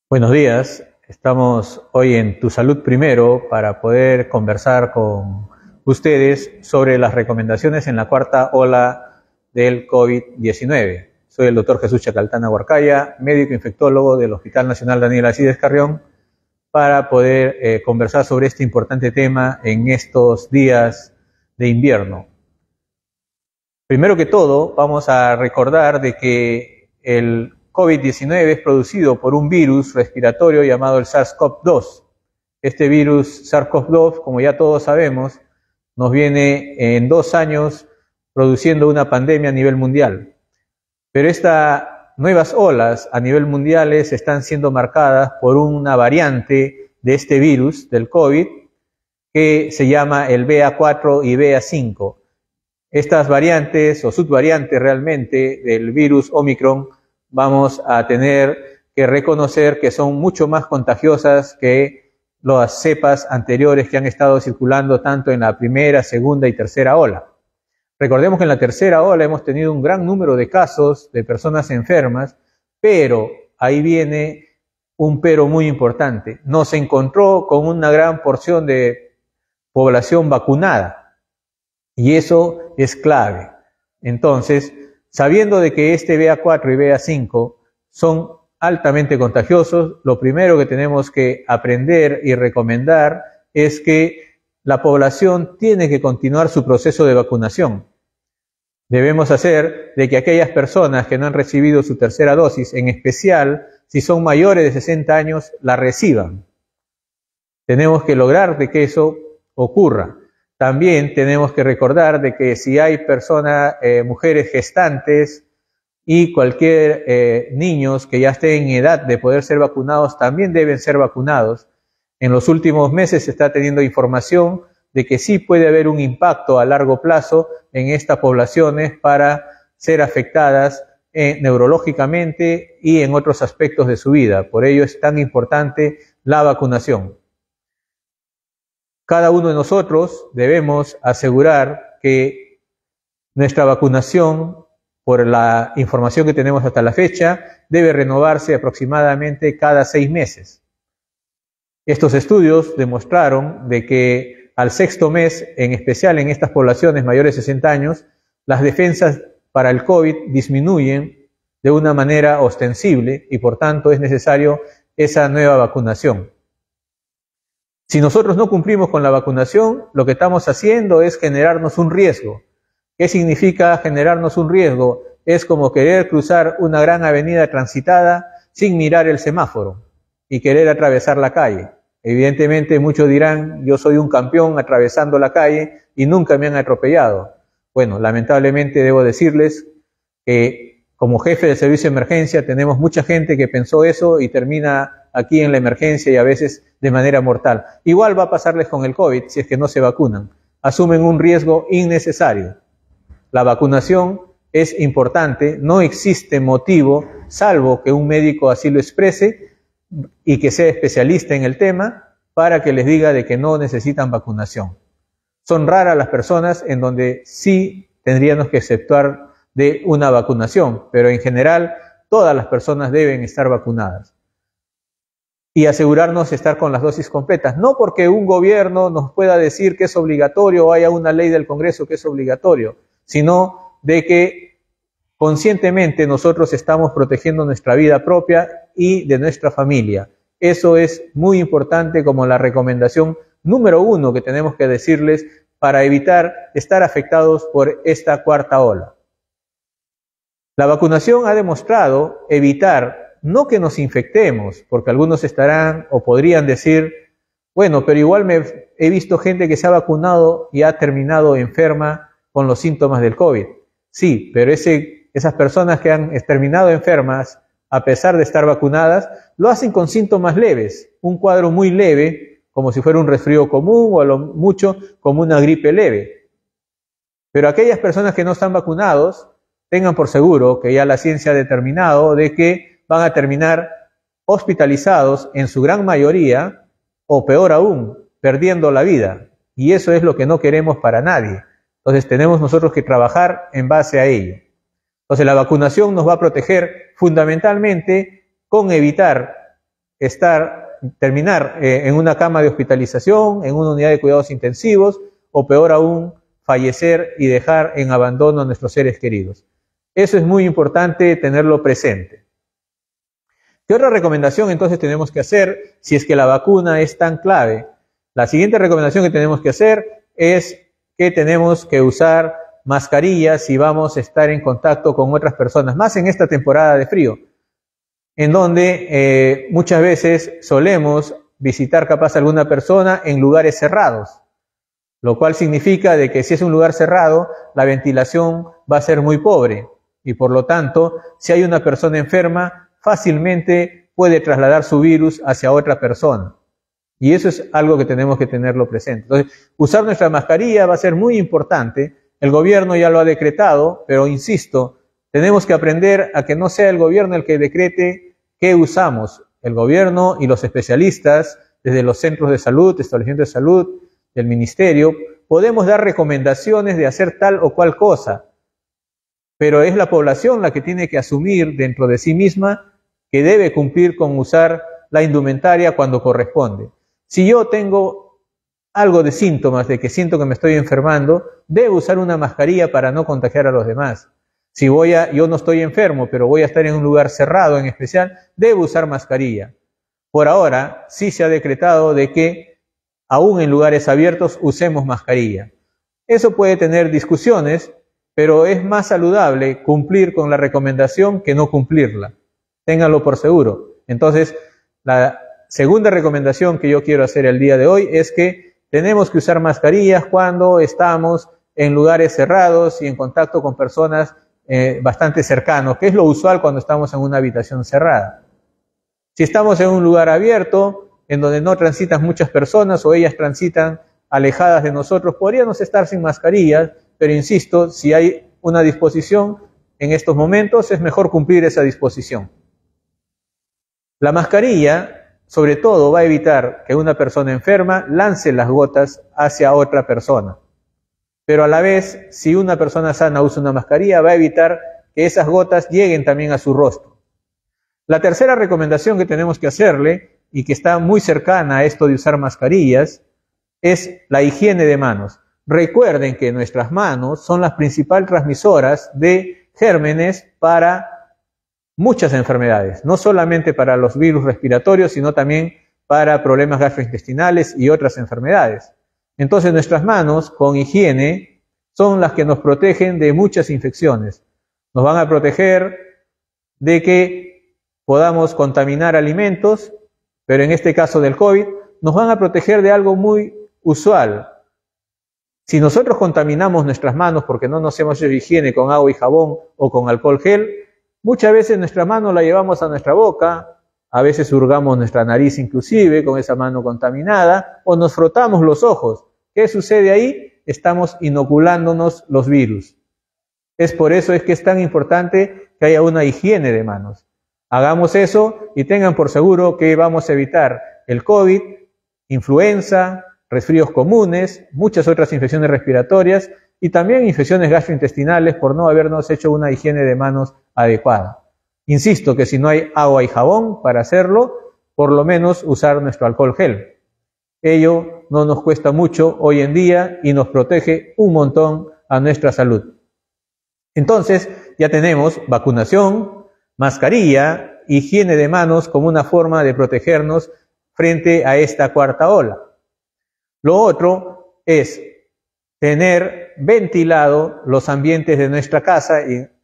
Buenos días, estamos hoy en Tu Salud Primero para poder conversar con ustedes sobre las recomendaciones en la cuarta ola del COVID-19. Soy el doctor Jesús Chacaltana Huarcaya, médico infectólogo del Hospital Nacional Daniel Alcides Carrión, para poder conversar sobre este importante tema en estos días de invierno. Primero que todo, vamos a recordar de que el COVID-19 es producido por un virus respiratorio llamado el SARS-CoV-2. Este virus SARS-CoV-2, como ya todos sabemos, nos viene en 2 años produciendo una pandemia a nivel mundial. Pero estas nuevas olas a nivel mundial están siendo marcadas por una variante de este virus, del COVID, que se llama el BA4 y BA5. Estas variantes o subvariantes realmente del virus Omicron vamos a tener que reconocer que son mucho más contagiosas que las cepas anteriores que han estado circulando tanto en la primera, segunda y tercera ola. Recordemos que en la tercera ola hemos tenido un gran número de casos de personas enfermas, pero ahí viene un pero muy importante. No se encontró con una gran porción de población vacunada y eso es clave. Entonces, sabiendo de que este BA4 y BA5 son altamente contagiosos, lo primero que tenemos que aprender y recomendar es que la población tiene que continuar su proceso de vacunación. Debemos hacer de que aquellas personas que no han recibido su tercera dosis, en especial si son mayores de 60 años, la reciban. Tenemos que lograr de que eso ocurra. También tenemos que recordar de que si hay personas, mujeres gestantes y cualquier niños que ya estén en edad de poder ser vacunados, también deben ser vacunados. En los últimos meses se está teniendo información de que sí puede haber un impacto a largo plazo en estas poblaciones para ser afectadas neurológicamente y en otros aspectos de su vida. Por ello es tan importante la vacunación. Cada uno de nosotros debemos asegurar que nuestra vacunación, por la información que tenemos hasta la fecha, debe renovarse aproximadamente cada 6 meses. Estos estudios demostraron de que al 6º mes, en especial en estas poblaciones mayores de 60 años, las defensas para el COVID disminuyen de una manera ostensible y por tanto es necesario esa nueva vacunación. Si nosotros no cumplimos con la vacunación, lo que estamos haciendo es generarnos un riesgo. ¿Qué significa generarnos un riesgo? Es como querer cruzar una gran avenida transitada sin mirar el semáforo y querer atravesar la calle. Evidentemente muchos dirán, yo soy un campeón atravesando la calle y nunca me han atropellado. Bueno, lamentablemente debo decirles que como jefe de servicio de emergencia tenemos mucha gente que pensó eso y termina aquí en la emergencia y a veces de manera mortal. Igual va a pasarles con el COVID si es que no se vacunan. Asumen un riesgo innecesario. La vacunación es importante, no existe motivo, salvo que un médico así lo exprese y que sea especialista en el tema, para que les diga de que no necesitan vacunación. Son raras las personas en donde sí tendríamos que exceptuar de una vacunación, pero en general todas las personas deben estar vacunadas. Y asegurarnos de estar con las dosis completas. No porque un gobierno nos pueda decir que es obligatorio o haya una ley del Congreso que es obligatorio, sino de que conscientemente nosotros estamos protegiendo nuestra vida propia y de nuestra familia. Eso es muy importante como la recomendación número 1 que tenemos que decirles para evitar estar afectados por esta cuarta ola. La vacunación ha demostrado evitar no que nos infectemos, porque algunos estarán o podrían decir, bueno, pero igual he visto gente que se ha vacunado y ha terminado enferma con los síntomas del COVID. Sí, pero esas personas que han terminado enfermas, a pesar de estar vacunadas, lo hacen con síntomas leves, un cuadro muy leve, como si fuera un resfrío común o a lo mucho como una gripe leve. Pero aquellas personas que no están vacunados, tengan por seguro que ya la ciencia ha determinado de que van a terminar hospitalizados en su gran mayoría, o peor aún, perdiendo la vida. Y eso es lo que no queremos para nadie. Entonces tenemos nosotros que trabajar en base a ello. Entonces la vacunación nos va a proteger fundamentalmente con evitar terminar en una cama de hospitalización, en una unidad de cuidados intensivos, o peor aún, fallecer y dejar en abandono a nuestros seres queridos. Eso es muy importante tenerlo presente. ¿Qué otra recomendación entonces tenemos que hacer si es que la vacuna es tan clave? La siguiente recomendación que tenemos que hacer es que tenemos que usar mascarillas si vamos a estar en contacto con otras personas, más en esta temporada de frío, en donde muchas veces solemos visitar capaz a alguna persona en lugares cerrados, lo cual significa de que si es un lugar cerrado, la ventilación va a ser muy pobre y por lo tanto, si hay una persona enferma, fácilmente puede trasladar su virus hacia otra persona. Y eso es algo que tenemos que tenerlo presente. Entonces, usar nuestra mascarilla va a ser muy importante. El gobierno ya lo ha decretado, pero insisto, tenemos que aprender a que no sea el gobierno el que decrete qué usamos. El gobierno y los especialistas, desde los centros de salud, establecimientos de salud, del ministerio, podemos dar recomendaciones de hacer tal o cual cosa, pero es la población la que tiene que asumir dentro de sí misma que debe cumplir con usar la indumentaria cuando corresponde. Si yo tengo algo de síntomas de que siento que me estoy enfermando, debo usar una mascarilla para no contagiar a los demás. Si yo no estoy enfermo, pero voy a estar en un lugar cerrado en especial, debo usar mascarilla. Por ahora, sí se ha decretado de que aún en lugares abiertos usemos mascarilla. Eso puede tener discusiones, pero es más saludable cumplir con la recomendación que no cumplirla. Ténganlo por seguro. Entonces, la segunda recomendación que yo quiero hacer el día de hoy es que tenemos que usar mascarillas cuando estamos en lugares cerrados y en contacto con personas bastante cercanos, que es lo usual cuando estamos en una habitación cerrada. Si estamos en un lugar abierto, en donde no transitan muchas personas o ellas transitan alejadas de nosotros, podríamos estar sin mascarillas, pero insisto, si hay una disposición en estos momentos, es mejor cumplir esa disposición. La mascarilla, sobre todo, va a evitar que una persona enferma lance las gotas hacia otra persona. Pero a la vez, si una persona sana usa una mascarilla, va a evitar que esas gotas lleguen también a su rostro. La tercera recomendación que tenemos que hacerle, y que está muy cercana a esto de usar mascarillas, es la higiene de manos. Recuerden que nuestras manos son las principales transmisoras de gérmenes para muchas enfermedades, no solamente para los virus respiratorios, sino también para problemas gastrointestinales y otras enfermedades. Entonces nuestras manos con higiene son las que nos protegen de muchas infecciones. Nos van a proteger de que podamos contaminar alimentos, pero en este caso del COVID, nos van a proteger de algo muy usual. Si nosotros contaminamos nuestras manos porque no nos hemos hecho higiene con agua y jabón o con alcohol gel, muchas veces nuestra mano la llevamos a nuestra boca, a veces hurgamos nuestra nariz inclusive con esa mano contaminada, o nos frotamos los ojos. ¿Qué sucede ahí? Estamos inoculándonos los virus. Es por eso es que es tan importante que haya una higiene de manos. Hagamos eso y tengan por seguro que vamos a evitar el COVID, influenza, resfríos comunes, muchas otras infecciones respiratorias y también infecciones gastrointestinales por no habernos hecho una higiene de manos adecuada. Insisto que si no hay agua y jabón para hacerlo, por lo menos usar nuestro alcohol gel. Ello no nos cuesta mucho hoy en día y nos protege un montón a nuestra salud. Entonces, ya tenemos vacunación, mascarilla, higiene de manos como una forma de protegernos frente a esta cuarta ola. Lo otro es tener ventilado los ambientes de nuestra casa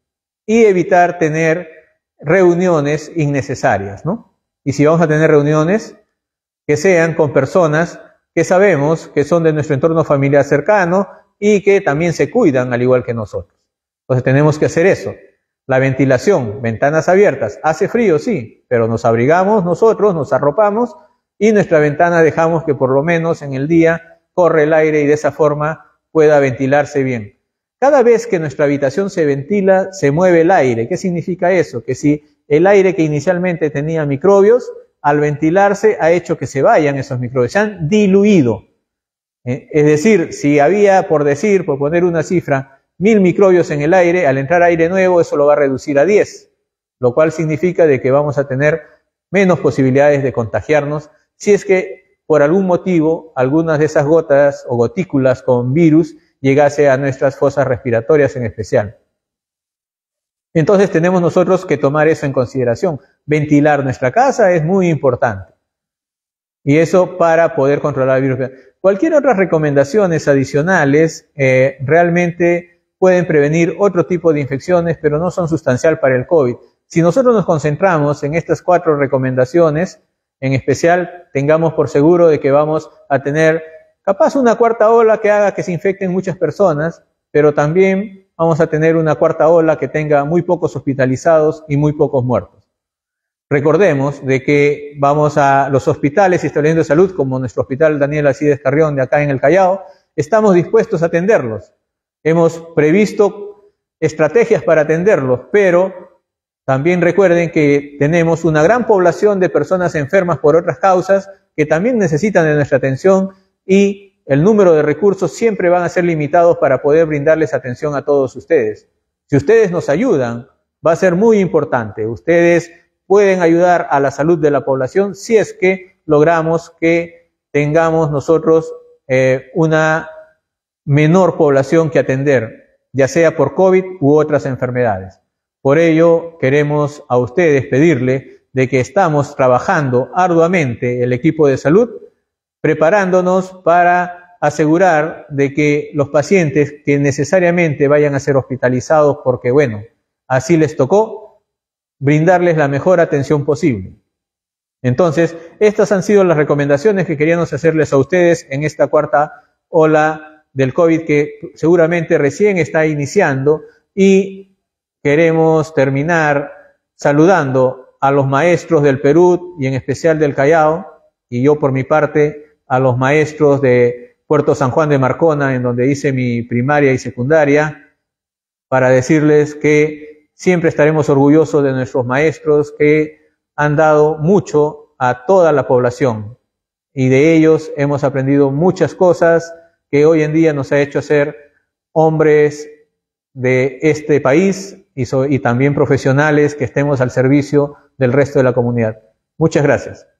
y evitar tener reuniones innecesarias, ¿no? Y si vamos a tener reuniones, que sean con personas que sabemos que son de nuestro entorno familiar cercano y que también se cuidan al igual que nosotros. Entonces tenemos que hacer eso. La ventilación, ventanas abiertas. Hace frío, sí, pero nos abrigamos nosotros, nos arropamos y nuestra ventana dejamos que por lo menos en el día corre el aire y de esa forma pueda ventilarse bien. Cada vez que nuestra habitación se ventila, se mueve el aire. ¿Qué significa eso? Que si el aire que inicialmente tenía microbios, al ventilarse ha hecho que se vayan esos microbios, se han diluido. Es decir, si había, por poner una cifra, 1000 microbios en el aire, al entrar aire nuevo eso lo va a reducir a 10, lo cual significa de que vamos a tener menos posibilidades de contagiarnos si es que por algún motivo algunas de esas gotas o gotículas con virus llegase a nuestras fosas respiratorias en especial. Entonces tenemos nosotros que tomar eso en consideración. Ventilar nuestra casa es muy importante. Y eso para poder controlar el virus. Cualquier otras recomendaciones adicionales realmente pueden prevenir otro tipo de infecciones, pero no son sustancial para el COVID. Si nosotros nos concentramos en estas 4 recomendaciones, en especial tengamos por seguro de que vamos a tener capaz una cuarta ola que haga que se infecten muchas personas, pero también vamos a tener una cuarta ola que tenga muy pocos hospitalizados y muy pocos muertos. Recordemos de que vamos a los hospitales y establecimientos de salud, como nuestro hospital Daniel Alcides Carrión de acá en el Callao, estamos dispuestos a atenderlos. Hemos previsto estrategias para atenderlos, pero también recuerden que tenemos una gran población de personas enfermas por otras causas que también necesitan de nuestra atención y el número de recursos siempre van a ser limitados para poder brindarles atención a todos ustedes. Si ustedes nos ayudan, va a ser muy importante. Ustedes pueden ayudar a la salud de la población si es que logramos que tengamos nosotros una menor población que atender, ya sea por COVID u otras enfermedades. Por ello, queremos a ustedes pedirle de que estamos trabajando arduamente el equipo de salud, preparándonos para asegurar de que los pacientes que necesariamente vayan a ser hospitalizados porque, bueno, así les tocó, brindarles la mejor atención posible. Entonces, estas han sido las recomendaciones que queríamos hacerles a ustedes en esta cuarta ola del COVID que seguramente recién está iniciando y queremos terminar saludando a los maestros del Perú y en especial del Callao y yo por mi parte a los maestros de Puerto San Juan de Marcona, en donde hice mi primaria y secundaria, para decirles que siempre estaremos orgullosos de nuestros maestros que han dado mucho a toda la población y de ellos hemos aprendido muchas cosas que hoy en día nos ha hecho ser hombres de este país y también profesionales que estemos al servicio del resto de la comunidad. Muchas gracias.